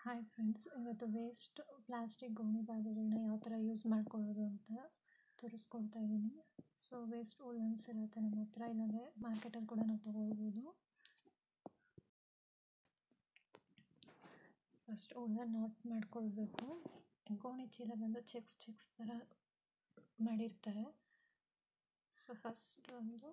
Hi friends, ಇವತ್ತು waste plastic ಗೋಣಿ ಬ್ಯಾಗ್ಗಳನ್ನ ಯಾವ ಥರ ಯೂಸ್ ಮಾಡ್ಕೊಳ್ಳೋದು ಅಂತ ತೋರಿಸ್ಕೊಡ್ತಾ ಇದ್ದೀನಿ. ಸೊ ವೇಸ್ಟ್ ವೂಲನ್ಸ್ ಇರುತ್ತೆ ನಮ್ಮ ಹತ್ರ, ಇಲ್ಲಾಂದರೆ ಮಾರ್ಕೆಟಲ್ಲಿ ಕೂಡ ನಾವು ತೊಗೊಳ್ಬೋದು. ಫಸ್ಟ್ ವೂಲನ್ ನಾಟ್ ಮಾಡ್ಕೊಳ್ಬೇಕು. ಗೋಣಿ ಚೀಲ ಬಂದು ಚೆಕ್ಸ್ ಥರ ಮಾಡಿರ್ತಾರೆ. ಸೊ ಫಸ್ಟ್ ಒಂದು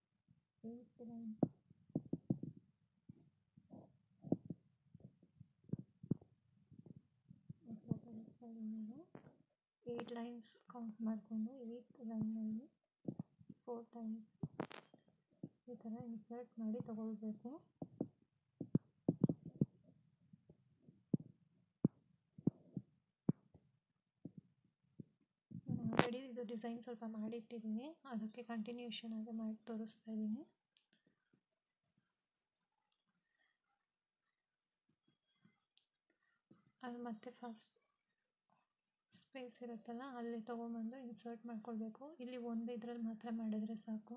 ಏಟ್ ಲೈನ್ಸ್ ಕೌಂಟ್ ಮಾಡಿಕೊಂಡು 8th ಲೈನಲ್ಲಿ 4 ಟೈಮ್ಸ್ ಈ ಥರ ಇನ್ಸರ್ಟ್ ಮಾಡಿ ತಗೊಳ್ಬೇಕು. ನಾನು ಆಲ್ರೆಡಿ ಇದು ಡಿಸೈನ್ ಸ್ವಲ್ಪ ಮಾಡಿಟ್ಟಿದ್ದೀನಿ, ಅದಕ್ಕೆ ಕಂಟಿನ್ಯೂಷನ್ ಆಗಿ ಮಾಡಿ ತೋರಿಸ್ತಾ ಇದ್ದೀನಿ. ಅದು ಮತ್ತೆ ಫಸ್ಟ್ ಸ್ಪೇಸ್ ಇರುತ್ತಲ್ಲ ಅಲ್ಲಿ ತೊಗೊಂಬಂದು ಇನ್ಸರ್ಟ್ ಮಾಡ್ಕೊಳ್ಬೇಕು. ಇಲ್ಲಿ ಒಂದು ಇದರಲ್ಲಿ ಮಾತ್ರ ಮಾಡಿದ್ರೆ ಸಾಕು.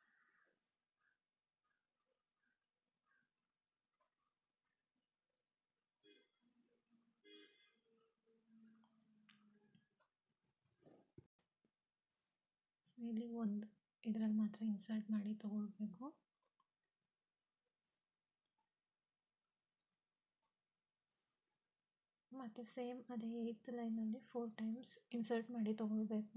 ಸೊ ಇಲ್ಲಿ ಒಂದು ಇದರಲ್ಲಿ ಮಾತ್ರ ಇನ್ಸರ್ಟ್ ಮಾಡಿ ತಗೊಳ್ಬೇಕು. ಮತ್ತು ಸೇಮ್ ಅದೇ 8th ಲೈನಲ್ಲಿ 4 ಟೈಮ್ಸ್ ಇನ್ಸರ್ಟ್ ಮಾಡಿ ತಗೊಳ್ಬೇಕು.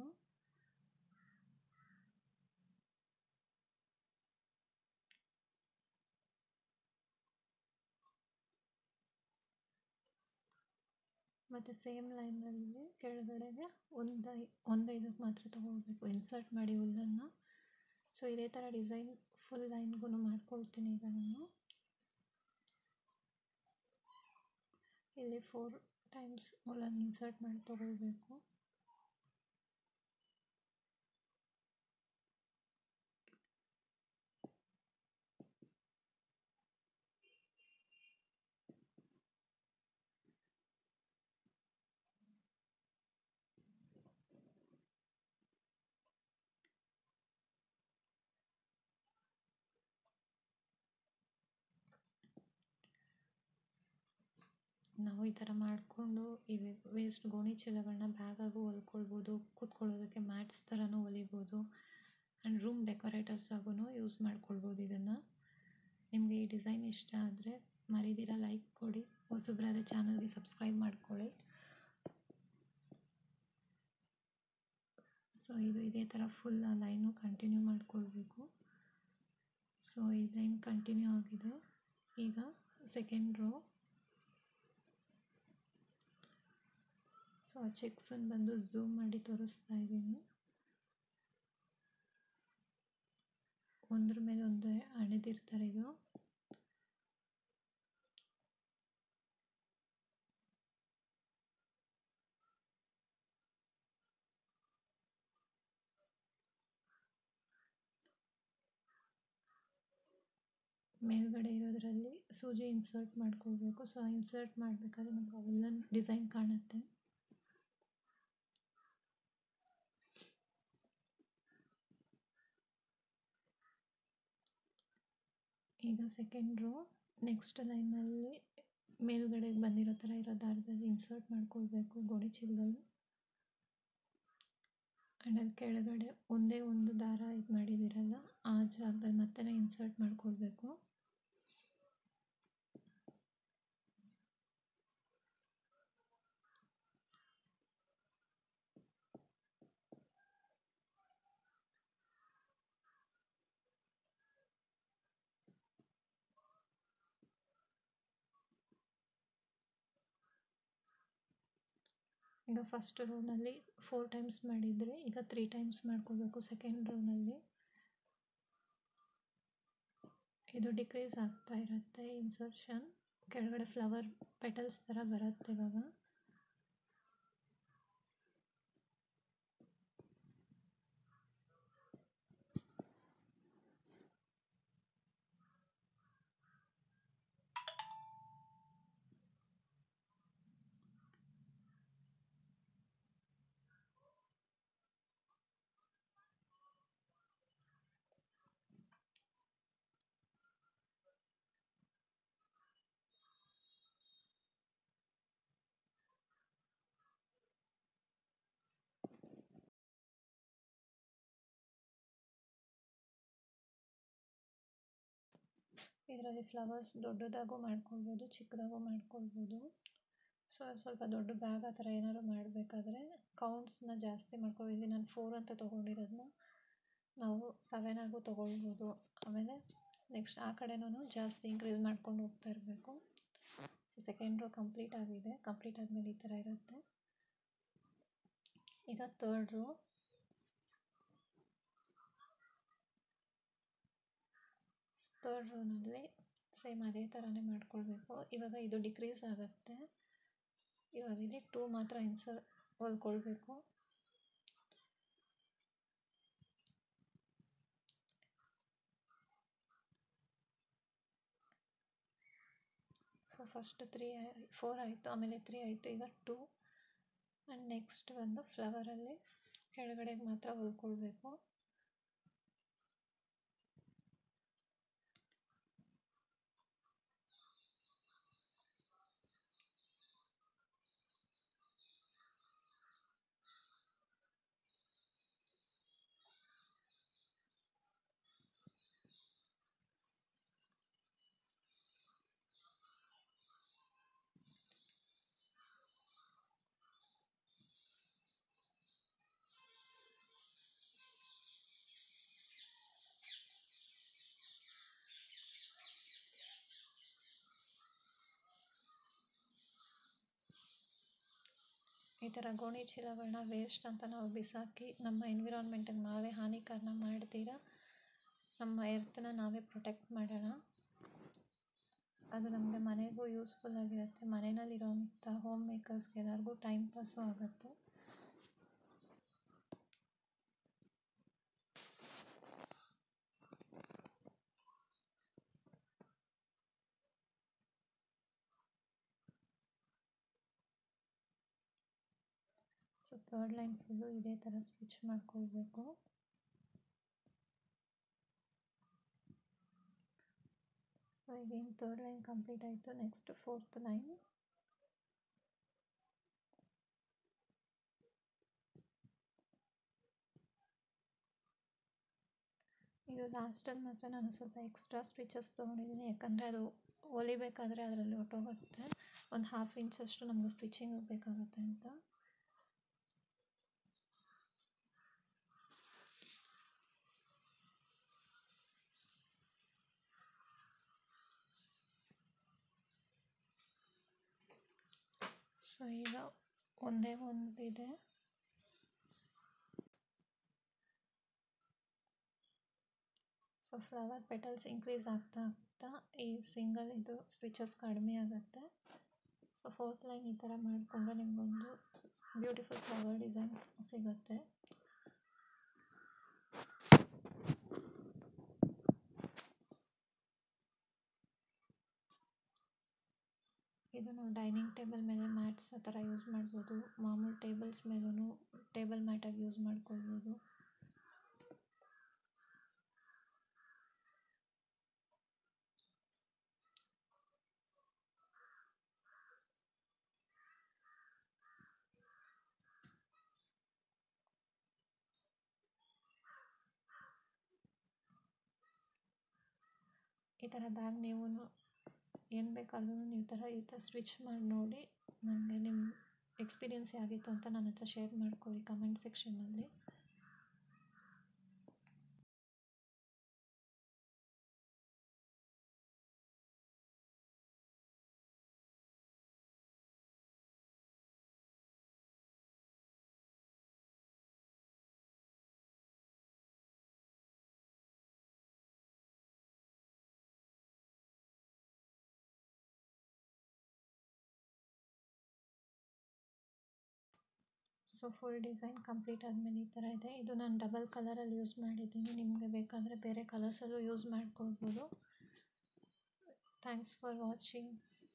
ಮತ್ತು ಸೇಮ್ ಲೈನಲ್ಲಿ ಕೆಳಗಡೆಗೆ ಒಂದು ಇದಕ್ಕೆ ಮಾತ್ರ ತಗೊಳ್ಬೇಕು ಇನ್ಸರ್ಟ್ ಮಾಡಿ ಹುಲ್ಲನ್ನು. ಸೊ ಇದೇ ಥರ ಡಿಸೈನ್ ಫುಲ್ ಲೈನ್ಗೂ ಮಾಡ್ಕೊಳ್ತೀನಿ. ಈಗ ನಾನು ಇಲ್ಲಿ 4 ಟೈಮ್ಸ್ ಹುಲ್ಲನ್ನು ಇನ್ಸರ್ಟ್ ಮಾಡಿ ತಗೊಳ್ಬೇಕು. ನಾವು ಈ ಥರ ಮಾಡಿಕೊಂಡು ಈ ವೇಸ್ಟ್ ಗೋಣಿ ಚೀಲಗಳನ್ನ ಬ್ಯಾಗಾಗೂ ಹೊಲ್ಕೊಳ್ಬೋದು, ಕೂತ್ಕೊಳ್ಳೋದಕ್ಕೆ ಮ್ಯಾಟ್ಸ್ ಥರನೂ ಹೊಲಿಬೋದು, ಆ್ಯಂಡ್ ರೂಮ್ ಡೆಕೋರೇಟರ್ಸ್ ಆಗೂ ಯೂಸ್ ಮಾಡ್ಕೊಳ್ಬೋದು. ಇದನ್ನು ನಿಮಗೆ ಈ ಡಿಸೈನ್ ಇಷ್ಟ ಆದರೆ ಮರಿದಿರ ಲೈಕ್ ಕೊಡಿ, ಹೊಸಬ್ರಾದರೆ ಚಾನಲ್ಗೆ ಸಬ್ಸ್ಕ್ರೈಬ್ ಮಾಡ್ಕೊಳ್ಳಿ. ಸೊ ಇದು ಇದೇ ಥರ ಫುಲ್ ಆ ಲೈನು ಕಂಟಿನ್ಯೂ ಮಾಡ್ಕೊಳ್ಬೇಕು. ಸೊ ಈ ಲೈನ್ ಕಂಟಿನ್ಯೂ ಆಗಿದೆ. ಈಗ ಸೆಕೆಂಡ್ ರೋ. ಸೊ ಆ ಚೆಕ್ಸನ್ನು ಬಂದು ಝೂಮ್ ಮಾಡಿ ತೋರಿಸ್ತಾ ಇದ್ದೀನಿ. ಒಂದ್ರ ಮೇಲೆ ಒಂದು ಹಣೆದಿರ್ತಾರೆ ಇದು. ಮೇಲ್ಗಡೆ ಇರೋದರಲ್ಲಿ ಸೂಜಿ ಇನ್ಸರ್ಟ್ ಮಾಡ್ಕೊಳ್ಬೇಕು. ಸೊ ಇನ್ಸರ್ಟ್ ಮಾಡಬೇಕಾದ್ರೆ ನಮ್ಗೆ ಹುಲ್ಲನ್ ಡಿಸೈನ್ ಕಾಣುತ್ತೆ. ಈಗ ಸೆಕೆಂಡ್ ರೋ ನೆಕ್ಸ್ಟ್ ಲೈನಲ್ಲಿ ಮೇಲ್ಗಡೆಗೆ ಬಂದಿರೋ ಥರ ಇರೋ ದಾರದಲ್ಲಿ ಇನ್ಸರ್ಟ್ ಮಾಡ್ಕೊಳ್ಬೇಕು ಗೋಣಿ ಚೀಲದಲ್ಲಿ. ಆ್ಯಂಡ್ ಅಲ್ಲಿ ಕೆಳಗಡೆ ಒಂದೇ ಒಂದು ದಾರ ಇದು ಮಾಡಿದಿರಲ್ಲ ಆ ಜಾಗದಲ್ಲಿ ಮತ್ತೆ ಇನ್ಸರ್ಟ್ ಮಾಡ್ಕೊಳ್ಬೇಕು. ಈಗ ಫಸ್ಟ್ ರೋನಲ್ಲಿ 4 ಟೈಮ್ಸ್ ಮಾಡಿದರೆ ಈಗ 3 ಟೈಮ್ಸ್ ಮಾಡ್ಕೊಳ್ಬೇಕು. ಸೆಕೆಂಡ್ ರೋನಲ್ಲಿ ಇದು ಡಿಕ್ರೀಸ್ ಆಗ್ತಾ ಇರುತ್ತೆ ಇನ್ಸರ್ಷನ್. ಕೆಳಗಡೆ ಫ್ಲವರ್ ಪೆಟಲ್ಸ್ ಥರ ಬರುತ್ತೆ ಇವಾಗ. ಇದರಲ್ಲಿ ಫ್ಲವರ್ಸ್ ದೊಡ್ಡದಾಗೂ ಮಾಡ್ಕೊಳ್ಬೋದು, ಚಿಕ್ಕದಾಗೂ ಮಾಡ್ಕೊಳ್ಬೋದು. ಸ್ವಲ್ಪ ದೊಡ್ಡ ಬ್ಯಾಗ್ ಆ ಥರ ಏನಾದ್ರು ಮಾಡಬೇಕಾದ್ರೆ ಕೌಂಟ್ಸ್ನ ಜಾಸ್ತಿ ಮಾಡ್ಕೊಳ್ಳಿ. ಇಲ್ಲಿ ನಾನು 4 ಅಂತ ತೊಗೊಂಡಿರೋದನ್ನ ನಾವು 7 ಆಗೂ ತೊಗೊಳ್ಬೋದು. ಆಮೇಲೆ ನೆಕ್ಸ್ಟ್ ಆ ಕಡೆನೂ ಜಾಸ್ತಿ ಇನ್ಕ್ರೀಸ್ ಮಾಡ್ಕೊಂಡು ಹೋಗ್ತಾ ಇರಬೇಕು. ಸೊ ಸೆಕೆಂಡ್ ರೋ ಕಂಪ್ಲೀಟ್ ಆಗಿದೆ. ಕಂಪ್ಲೀಟ್ ಆದಮೇಲೆ ಈ ಥರ ಇರುತ್ತೆ. ಈಗ ಥರ್ಡ್ ರೋನಲ್ಲಿ ಸೇಮ್ ಅದೇ ಥರನೇ ಮಾಡ್ಕೊಳ್ಬೇಕು. ಇವಾಗ ಇದು ಡಿಕ್ರೀಸ್ ಆಗುತ್ತೆ. ಇವಾಗ ಇಲ್ಲಿ 2 ಮಾತ್ರ ಹೊಲ್ಕೊಳ್ಬೇಕು. ಸೊ ಫಸ್ಟ್ 4 ಆಯಿತು, ಆಮೇಲೆ 3 ಆಯಿತು, ಈಗ 2. ಆ್ಯಂಡ್ ನೆಕ್ಸ್ಟ್ ಬಂದು ಫ್ಲವರಲ್ಲಿ ಕೆಳಗಡೆಗೆ ಮಾತ್ರ ಹೊಲ್ಕೊಳ್ಬೇಕು. ಈ ಥರ ಗೋಣಿ ಚೀಲಗಳನ್ನ ವೇಸ್ಟ್ ಅಂತ ನಾವು ಬಿಸಾಕಿ ನಮ್ಮ ಎನ್ವಿರಾನ್ಮೆಂಟಿಗೆ ನಾವೇ ಹಾನಿಕಾರನ ಮಾಡ್ತೀರಾ. ನಮ್ಮ ಎರ್ತನ್ನ ನಾವೇ ಪ್ರೊಟೆಕ್ಟ್ ಮಾಡೋಣ. ಅದು ನಮಗೆ ಮನೆಗೂ ಯೂಸ್ಫುಲ್ ಆಗಿರುತ್ತೆ. ಮನೆಯಲ್ಲಿರೋಂಥ ಹೋಮ್ ಮೇಕರ್ಸ್ಗೆ ಎಲ್ಲರಿಗೂ ಟೈಮ್ ಪಾಸು ಆಗುತ್ತೆ. ಸೊ ಥರ್ಡ್ ಲೈನ್ ಫುಲ್ಲು ಇದೇ ಥರ ಸ್ಟಿಚ್ ಮಾಡ್ಕೊಳ್ಬೇಕು. ಸೊ ಈಗೇನು ಥರ್ಡ್ ಲೈನ್ ಕಂಪ್ಲೀಟ್ ಆಯಿತು. Next 4th line. ಇದು ಲಾಸ್ಟಲ್ಲಿ ಮಾತ್ರ ನಾನು ಸ್ವಲ್ಪ ಎಕ್ಸ್ಟ್ರಾ ಸ್ಟಿಚಸ್ ತೊಗೊಂಡಿದ್ದೀನಿ, ಯಾಕಂದರೆ ಅದು ಹೊಲಿಬೇಕಾದ್ರೆ ಅದರಲ್ಲಿ ಹೊಟ್ಟೋಗುತ್ತೆ. ಒಂದು 1/2 ಇಂಚಷ್ಟು ನಮಗೆ ಸ್ಟಿಚಿಂಗ್ ಬೇಕಾಗುತ್ತೆ ಅಂತ. ಸೊ ಈಗ ಒಂದೇ ಒಂದಿದೆ. ಸೊ ಫ್ಲವರ್ ಪೆಟಲ್ಸ್ ಇನ್ಕ್ರೀಸ್ ಆಗ್ತಾ ಈ ಸಿಂಗಲ್ ಇದು ಸ್ಟಿಚಸ್ ಕಡಿಮೆ ಆಗುತ್ತೆ. ಸೊ 4th ಲೈನ್ ಈ ಥರ ಮಾಡಿಕೊಂಡ್ರೆ ನಿಮಗೊಂದು ಬ್ಯೂಟಿಫುಲ್ ಫ್ಲವರ್ ಡಿಸೈನ್ ಸಿಗುತ್ತೆ. ಇದು ನಾವು ಡೈನಿಂಗ್ ಟೇಬಲ್ ಮೇಲೆ ಮ್ಯಾಟ್ಸ್ ಆ ಥರ ಯೂಸ್ ಮಾಡ್ಬೋದು. ಮಾಮೂಲು ಟೇಬಲ್ಸ್ ಮೇಲೂ ಟೇಬಲ್ ಮ್ಯಾಟಾಗಿ ಯೂಸ್ ಮಾಡ್ಕೊಳ್ಬೋದು. ಈ ಥರ ಬ್ಯಾಗ್ ನೀವು ಏನು ಬೇಕಾದ್ರೂ ಈ ಥರ ಸ್ಟಿಚ್ ಮಾಡಿ ನೋಡಿ ನನಗೆ ನಿಮ್ಮ ಎಕ್ಸ್ಪೀರಿಯೆನ್ಸ್ ಆಗಿತ್ತು ಅಂತ ನನ್ನ ಹತ್ರ ಶೇರ್ ಮಾಡ್ಕೊಳ್ಳಿ ಕಮೆಂಟ್ ಸೆಕ್ಷನ್ನಲ್ಲಿ. ಸೊ ಫುಲ್ ಡಿಸೈನ್ ಕಂಪ್ಲೀಟ್ ಆದಮೇಲೆ ಈ ಥರ ಇದೆ. ಇದು ನಾನು ಡಬಲ್ ಕಲರಲ್ಲಿ ಯೂಸ್ ಮಾಡಿದ್ದೀನಿ. ನಿಮಗೆ ಬೇಕಾದರೆ ಬೇರೆ ಕಲರ್ಸಲ್ಲೂ ಯೂಸ್ ಮಾಡ್ಕೊಳ್ಬೋದು. Thanks for watching.